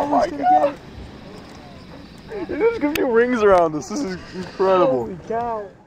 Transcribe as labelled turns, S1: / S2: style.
S1: Oh my God. It just gives you rings around us. This is incredible.
S2: Holy cow.